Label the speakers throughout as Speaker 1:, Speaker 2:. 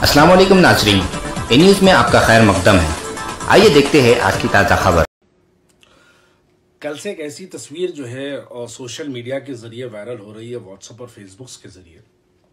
Speaker 1: अस्सलाम वालेकुम नाज़रीन, ए न्यूज़ में आपका खैर मकदम है। आइए देखते हैं आज की ताज़ा खबर।
Speaker 2: कल से एक ऐसी तस्वीर जो है सोशल मीडिया के जरिए वायरल हो रही है, व्हाट्सएप और फेसबुक के जरिए।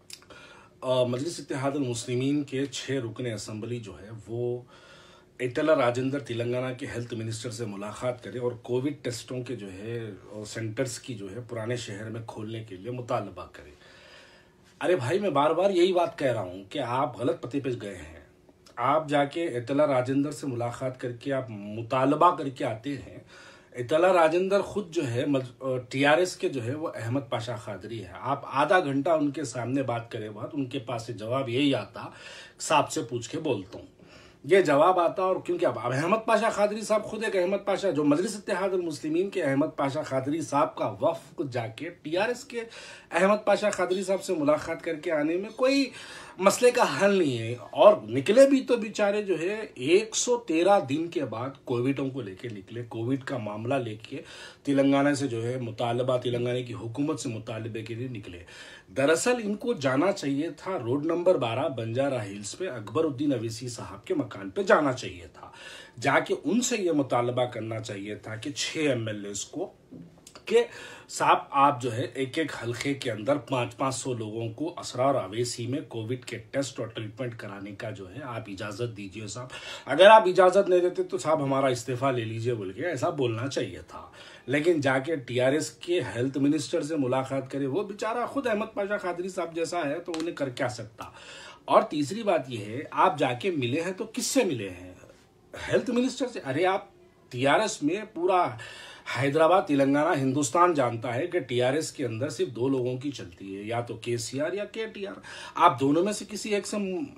Speaker 2: मजलिस इत्तेहादुल मुस्लिमीन के 6 रुकने असम्बली जो है वो ईटला राजेंद्र तेलंगाना के हेल्थ मिनिस्टर से मुलाकात करें और कोविड टेस्टों के जो है सेंटर्स की जो है पुराने शहर में खोलने के लिए मुतालबा करें। अरे भाई, मैं बार बार यही बात कह रहा हूं कि आप गलत पते पे गए हैं। आप जाके ईटला राजेंद्र से मुलाकात करके आप मुतालबा करके आते हैं। ईटला राजेंद्र खुद जो है टीआरएस के जो है वो अहमद पाशा खादरी है। आप आधा घंटा उनके सामने बात करें, बात उनके पास से जवाब यही आता, साहब से पूछ के बोलता हूँ, ये जवाब आता। और क्योंकि अब अहमद पाशा खादरी साहब खुद एक अहमद पाशा, जो मजलिस इत्तेहादुल मुस्लिमीन के अहमद पाशा खादरी साहब का वफ़द जाके टीआरएस के अहमद पाशा खादरी साहब से मुलाकात करके आने में कोई मसले का हल नहीं है। और निकले भी तो बेचारे जो है 113 दिन के बाद कोविडों को लेके निकले, कोविड का मामला लेके तेलंगाना से जो है मुतालबा, तेलंगाना की हुकूमत से मुतालबे के लिए निकले। दरअसल इनको जाना चाहिए था रोड नंबर 12 बंजारा हिल्स पे अकबरुद्दीन अवैसी साहब के मकान पे जाना चाहिए था। जाके उनसे ये मुतालबा करना चाहिए था कि 6 एमएलएस को कि साहब आप जो है एक एक हल्के के अंदर 500 लोगों को असरार अवैसी में कोविड के टेस्ट और ट्रीटमेंट कराने का जो है आप इजाजत दीजिए साहब। अगर आप इजाजत नहीं देते तो साहब हमारा इस्तीफा ले लीजिए बोल के ऐसा बोलना चाहिए था। लेकिन जाके टीआरएस के हेल्थ मिनिस्टर से मुलाकात करे, वो बेचारा खुद अहमद पाशा खादरी साहब जैसा है तो उन्हें कर क्या सकता। और तीसरी बात यह है, आप जाके मिले हैं तो किससे मिले हैं? हेल्थ मिनिस्टर से। अरे आप टीआरएस में पूरा हैदराबाद, तेलंगाना, हिंदुस्तान जानता है कि टीआरएस के अंदर सिर्फ 2 लोगों की चलती है, या तो केसीआर या केटीआर। आप दोनों में से किसी एक से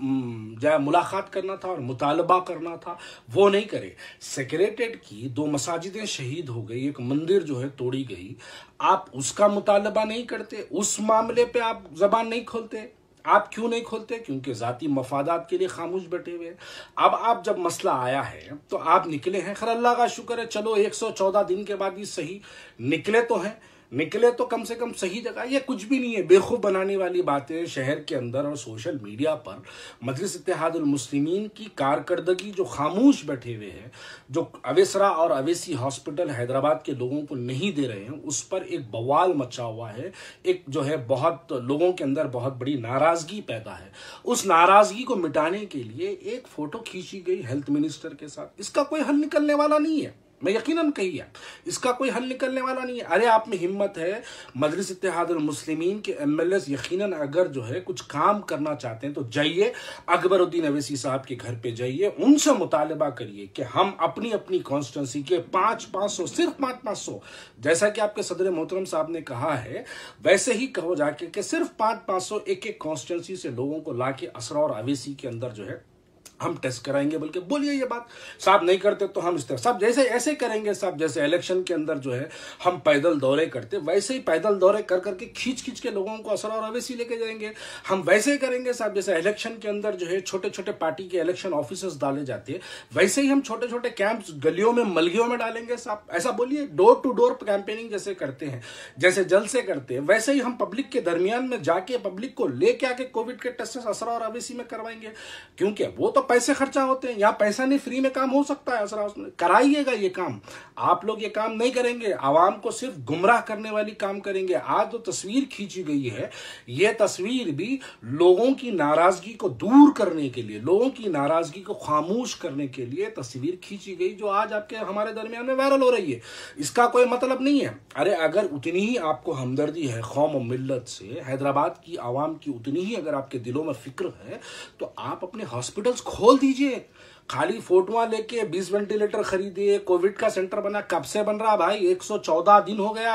Speaker 2: मुलाकात करना था और मुतालबा करना था, वो नहीं करे। सेक्रेटेरिएट की 2 मसाजिदें शहीद हो गई, एक मंदिर जो है तोड़ी गई, आप उसका मुतालबा नहीं करते, उस मामले पे आप जबान नहीं खोलते। आप क्यों नहीं खोलते? क्योंकि जाती मफादात के लिए खामोश बैठे हुए। अब आप जब मसला आया है तो आप निकले हैं, खैर अल्लाह का शुक्र है, चलो 114 दिन के बाद ही सही निकले तो हैं, निकले तो कम से कम सही जगह। ये कुछ भी नहीं है, बेवकूफ बनाने वाली बातें शहर के अंदर और सोशल मीडिया पर मजलिस इत्तेहादुल मुस्लिमीन की कारकर्दगी जो खामोश बैठे हुए हैं, जो अवेसरा और अवेसी हॉस्पिटल हैदराबाद के लोगों को नहीं दे रहे हैं, उस पर एक बवाल मचा हुआ है। एक जो है बहुत लोगों के अंदर बहुत बड़ी नाराजगी पैदा है। उस नाराजगी को मिटाने के लिए एक फोटो खींची गई हेल्थ मिनिस्टर के साथ। इसका कोई हल निकलने वाला नहीं है, मैं यकीनन कही है, इसका कोई हल निकलने वाला नहीं है। अरे आप में हिम्मत है, मजलिस इत्तेहादुल मुस्लिमीन के एमएलएस यकीनन अगर जो है कुछ काम करना चाहते हैं तो जाइए अकबरुद्दीन अवैसी साहब के घर पे जाइए, उनसे मुतालबा करिए कि हम अपनी अपनी कॉन्स्टिट्यूंसी के 500 सिर्फ 500 जैसा कि आपके सदर मोहतरम साहब ने कहा है, वैसे ही कहो जाके कि सिर्फ 500 एक एक कॉन्स्टिट्यूंसी से लोगों को लाके असरार और अवैसी के अंदर जो है हम टेस्ट कराएंगे। बल्कि बोलिए ये बात, साहब नहीं करते तो हम इस तरह साहब जैसे ऐसे करेंगे साहब, जैसे इलेक्शन के अंदर जो है हम पैदल दौरे करते, वैसे ही पैदल दौरे कर करके खींच खींच के लोगों को असर और अवैसी लेके जाएंगे। हम वैसे ही करेंगे साहब, जैसे इलेक्शन के अंदर जो है छोटे छोटे पार्टी के इलेक्शन ऑफिसर्स डाले जाते हैं, वैसे ही हम छोटे छोटे कैंप्स गलियों में, मलगियों में डालेंगे साहब। ऐसा बोलिए, डोर टू डोर कैंपेनिंग जैसे करते हैं, जैसे जलसे करते हैं, वैसे ही हम पब्लिक के दरमियान में जाके पब्लिक को लेके आके कोविड के टेस्ट असर और अवैसी में करवाएंगे। क्योंकि वो तो पैसे खर्चा होते हैं, यहाँ पैसा नहीं, फ्री में काम हो सकता है। असरा कराइएगा ये काम। आप लोग ये काम नहीं करेंगे, आवाम को सिर्फ गुमराह करने वाली काम करेंगे। आज जो तस्वीर खींची गई है, ये तस्वीर भी लोगों की नाराजगी को दूर करने के लिए, लोगों की नाराजगी को खामोश करने के लिए तस्वीर खींची गई, जो आज आपके हमारे दरमियान में वायरल हो रही है। इसका कोई मतलब नहीं है। अरे अगर उतनी ही आपको हमदर्दी है कौम और मिल्लत से, हैदराबाद की आवाम की उतनी ही अगर आपके दिलों में फिक्र है, तो आप अपने हॉस्पिटल्स खोल दीजिए। खाली फोटोआं लेके 20 वेंटिलेटर खरीदिए, कोविड का सेंटर बना, कब से बन रहा भाई? 114 दिन हो गया।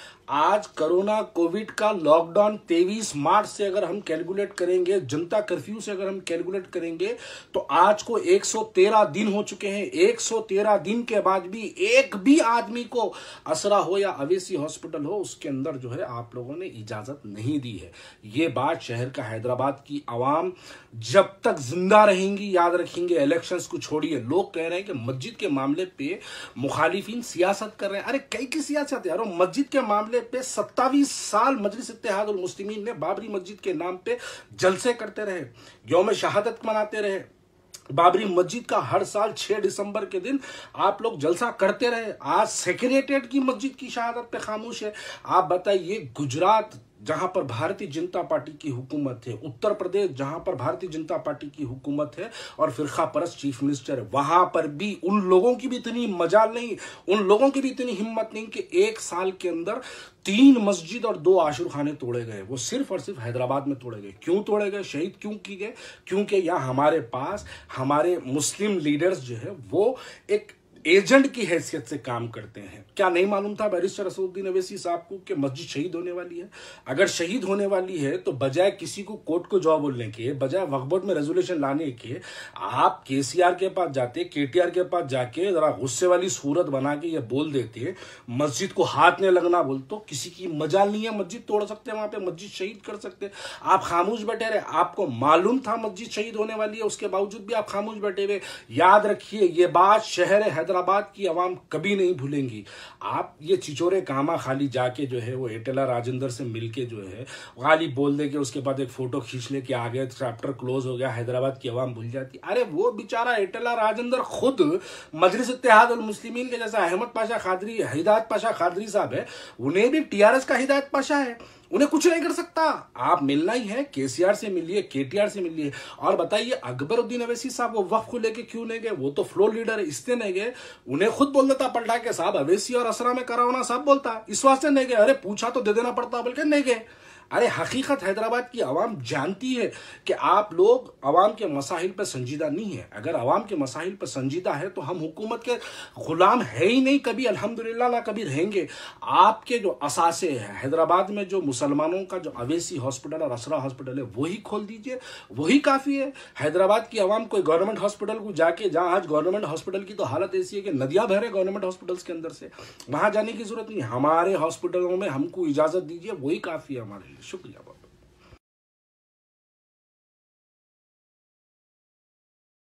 Speaker 2: आज कोरोना कोविड का लॉकडाउन 23 मार्च से अगर हम कैलकुलेट करेंगे, जनता कर्फ्यू से अगर हम कैलकुलेट करेंगे, तो आज को 113 दिन हो चुके हैं। 113 दिन के बाद भी एक भी आदमी को असरा हो या अवैसी हॉस्पिटल हो, उसके अंदर जो है आप लोगों ने इजाजत नहीं दी है। ये बात शहर का हैदराबाद की आवाम जब तक जिंदा रहेंगी याद रखेंगे। इलेक्शंस को छोड़िए, लोग कह रहे हैं कि मस्जिद के मामले पे मुखालिफिन सियासत कर रहे हैं। अरे कई की सियासत है यार, मस्जिद के मामले मसले पे 27 साल मजलिस इत्तेहादुल मुस्लिमीन ने बाबरी मस्जिद के नाम पे जलसे करते रहे, यौम शहादत मनाते रहे। बाबरी मस्जिद का हर साल 6 दिसंबर के दिन आप लोग जलसा करते रहे। आज सेक्रेटेरिएट की मस्जिद की शहादत पे खामोश है। आप बताइए, गुजरात जहां पर भारतीय जनता पार्टी की हुकूमत है, उत्तर प्रदेश जहां पर भारतीय जनता पार्टी की हुकूमत है और फिरका परस्त चीफ मिनिस्टर है, वहां पर भी उन लोगों की भी इतनी मजाल नहीं, उन लोगों की भी इतनी हिम्मत नहीं कि 1 साल के अंदर 3 मस्जिद और 2 आशुर खाने तोड़े गए। वो सिर्फ और सिर्फ हैदराबाद में तोड़े गए। क्यों तोड़े गए, शहीद क्यों की गए? क्योंकि यहाँ हमारे पास हमारे मुस्लिम लीडर्स जो है वो एक एजेंट की हैसियत से काम करते हैं। क्या नहीं मालूम था बैरिस्टर असदुद्दीन अवैसी साहब को कि मस्जिद शहीद होने वाली है? अगर शहीद होने वाली है तो बजाय किसी को कोर्ट को जवाब बोलने के, बजाय वक्फ बोर्ड में रेजोल्यूशन लाने के, आप केसीआर के पास जाते, केटीआर के पास जाके जरा गुस्से वाली सूरत बना के ये बोल देते मस्जिद को हाथ नहीं लगना बोल, तो किसी की मजाल नहीं है। मस्जिद तोड़ सकते, वहां पे मस्जिद शहीद कर सकते। आप खामोश बैठे रहे। आपको मालूम था मस्जिद शहीद होने वाली है, उसके बावजूद भी आप खामोश बैठे हुए। याद रखिए, ये बात शहर हैदराबाद की आवाम कभी नहीं भूलेंगी। आप ये चिचोरे कामा खाली जाके जो है वो एटेला राजेंद्र से मिलके जो है खाली बोल दे के उसके बाद एक फोटो खींच ले कि आ गए, चैप्टर क्लोज हो गया, हैदराबाद की आवाम भूल जाती। अरे वो बेचारा एटेला राजेंद्र खुद मजलिस इत्तेहादुल मुस्लिमीन के जैसा अहमद पाशा खादरी, हिदायत पाशा खादरी साहब है, उन्हें भी टीआरएस का हिदायत पाशा है, उन्हें कुछ नहीं कर सकता। आप मिलना ही है, केसीआर से मिलिए, केटीआर से मिलिए। और बताइए, अकबरुद्दीन अवैसी साहब वो वक्फ को लेके क्यों नहीं गए? वो तो फ्लोर लीडर है, इसलिए नहीं गए। उन्हें खुद बोल देता पलटा के, साहब अवैसी और असरा में कराओ ना, साहब बोलता, इस वास्ते नहीं गए। अरे पूछा तो दे देना पड़ता, बोल के नहीं गए। अरे हकीकत हैदराबाद की आवाम जानती है कि आप लोग आवाम के मसाइल पर संजीदा नहीं है। अगर आवाम के मसाइल पर संजीदा है तो हम हुकूमत के गुलाम है ही नहीं कभी, अल्हम्दुलिल्लाह ना कभी रहेंगे। आपके जो असासे हैं हैदराबाद में, जो मुसलमानों का जो अवैसी हॉस्पिटल और असरा हॉस्पिटल है, वही खोल दीजिए, वही काफ़ी है। हैदराबाद की आवाम कोई गवर्नमेंट हॉस्पिटल को जाके, जहाँ आज गवर्नमेंट हॉस्पिटल की तो हालत ऐसी है कि नदियाँ बह रहे गवर्नमेंट हॉस्पिटल्स के अंदर से, वहाँ जाने की जरूरत नहीं। हमारे हॉस्पिटलों में हमको इजाज़त दीजिए, वही काफ़ी है हमारे लिए। शुक्रिया।